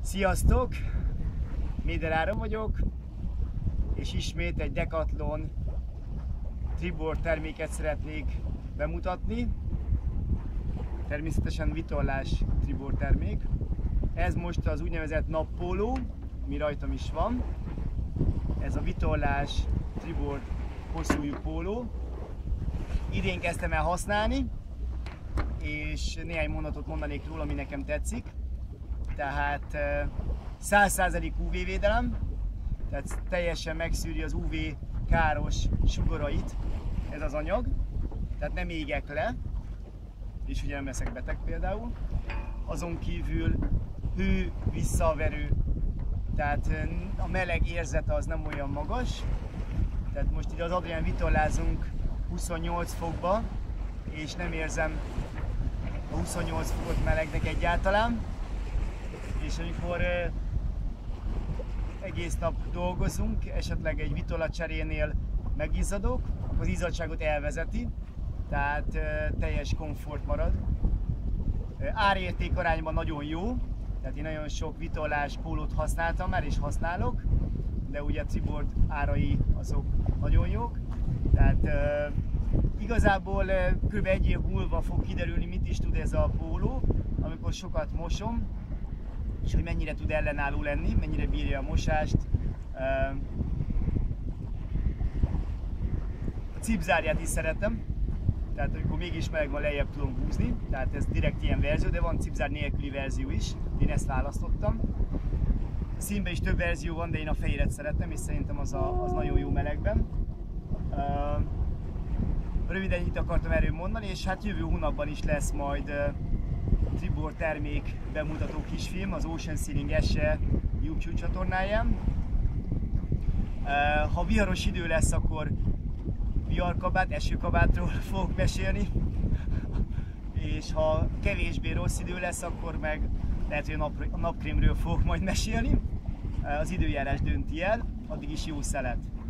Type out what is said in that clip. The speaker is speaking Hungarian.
Sziasztok! Méder Áron vagyok, és ismét egy Decathlon Tribord terméket szeretnék bemutatni. Természetesen vitorlás Tribord termék. Ez most az úgynevezett nappóló, ami rajtam is van. Ez a vitorlás Tribord hosszújú póló. Idén kezdtem el használni, és néhány mondatot mondanék róla, ami nekem tetszik. Tehát 100% UV védelem, tehát teljesen megszűri az UV káros sugarait ez az anyag, tehát nem égek le, és ugye nem leszek beteg például. Azon kívül hő visszaverő, tehát a meleg érzete az nem olyan magas. Tehát most ide az Adrián vitorlázunk 28 fokba, és nem érzem a 28 fokot melegnek egyáltalán. És amikor egész nap dolgozunk, esetleg egy vitorlacserénél megizzadok, akkor az izzadságot elvezeti, tehát teljes komfort marad. Árérték arányban nagyon jó, tehát én nagyon sok vitorlás pólót használtam már és használok, de ugye a Tribord árai azok nagyon jók. Tehát igazából kb. Egy év múlva fog kiderülni, mit is tud ez a póló, amikor sokat mosom, és hogy mennyire tud ellenálló lenni, mennyire bírja a mosást. A cipzárját is szeretem, tehát amikor mégis meleg van, lejjebb tudom húzni, tehát ez direkt ilyen verzió, de van cipzár nélküli verzió is, én ezt választottam. A színben is több verzió van, de én a fehéret szeretem, és szerintem az nagyon jó melegben. Röviden itt akartam erről mondani, és hát jövő hónapban is lesz majd Tribord termék bemutató kisfilm az Ocean Sealing SE YouTube csatornáján. Ha viharos idő lesz, akkor viharkabát, esőkabátról fogok mesélni, és ha kevésbé rossz idő lesz, akkor meg lehet, hogy a napkrémről fogok majd mesélni. Az időjárás dönti el, addig is jó szelet!